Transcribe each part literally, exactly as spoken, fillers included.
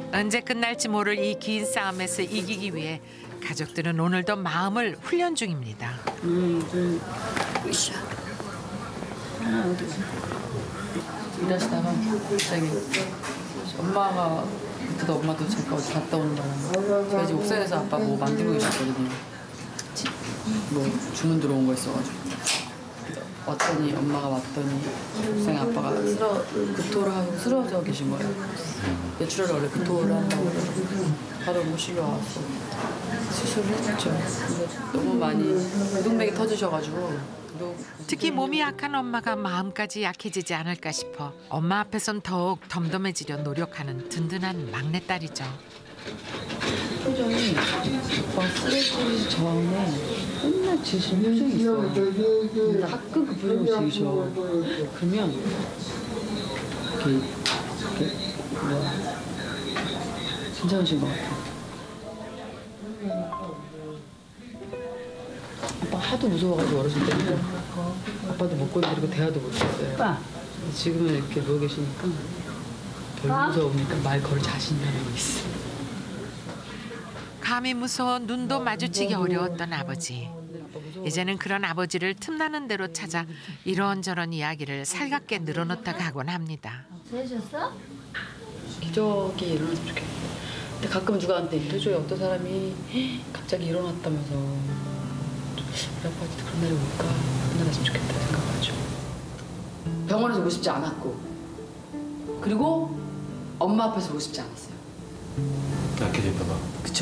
언제 끝날지 모를 이 긴 싸움에서 이기기 위해 가족들은 오늘도 마음을 훈련 중입니다. 음, 음. 으쌰. 하나 어디 일하시다가 갑자기 엄마가 그때도 엄마도 잠깐 어디 갔다 오는 바람에 저희 집 옥상에서 아빠 뭐 만들고 계셨거든요. 뭐 주문 들어온 거 있어가지고 왔더니 엄마가 왔더니 옥상에 아빠가 쓰러 구토를 하고 쓰러져 계신 거예요. 외출을 원래 구토를 한다고 바로 모시러 와서 수술을 했죠. 근데 너무 많이 무동맥이 터지셔가지고 특히 몸이 약한 엄마가 마음까지 약해지지 않을까 싶어 엄마 앞에선 더욱 덤덤해지려 노력하는 든든한 막내딸이죠. 표정이 막 쓰러지기 전에 맨날 지신 표정이 있어요. 근데 가끔 그 표정을 지으셔. 그러면 이렇게, 이렇게 뭐야 괜찮으신 것 같아. 아빠 하도 무서워가지고 어렸을 때는 아빠도 못 건드리고 대화도 못했어요. 아빠. 지금은 이렇게 누워 계시니까 덜 무서우니까 말 걸 자신이라는 게 있어. 감히 무서워 눈도 마주치기 어려웠던 아버지. 이제는 그런 아버지를 틈나는 대로 찾아 이런저런 이야기를 살갑게 늘어놓다 가곤 합니다. 되셨어? 기적이 일어났으면 좋겠다. 근데 가끔 누가한테 도저히 어떤 사람이 갑자기 일어났다면서 우리 아빠한테 그런 날이 올까? 그날 왔으면 좋겠다 생각하죠. 병원에서 오고 싶지 않았고 그리고 엄마 앞에서 오고 싶지 않았어요. 약해질까 봐. 그쵸.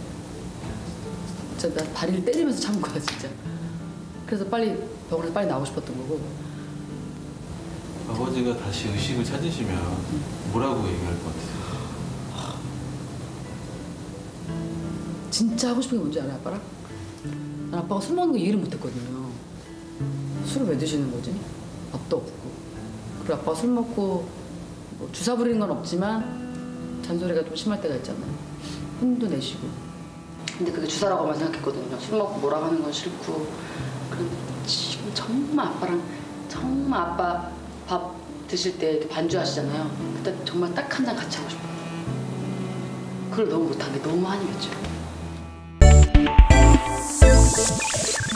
진짜 나 다리를 때리면서 참은 거야 진짜. 그래서 빨리 병원에서 빨리 나오고 싶었던 거고. 아버지가 다시 의식을 찾으시면 뭐라고 얘기할 것 같으세요? 진짜 하고 싶은 게 뭔지 알아요, 아빠랑? 난 아빠가 술 먹는 거 이해를 못했거든요. 술을 왜 드시는 거지? 밥도 없고. 그리고 아빠가 술 먹고 뭐 주사 부리는 건 없지만 잔소리가 좀 심할 때가 있잖아요. 혼도 내시고. 근데 그게 주사라고만 생각했거든요. 술 먹고 뭐라고 하는 건 싫고. 그런데 지금 정말 아빠랑 정말 아빠 밥 드실 때 이렇게 반주하시잖아요. 그때 정말 딱 한 잔 같이 하고 싶어요. 그걸 너무 못한 게 너무 한이 맺혀요.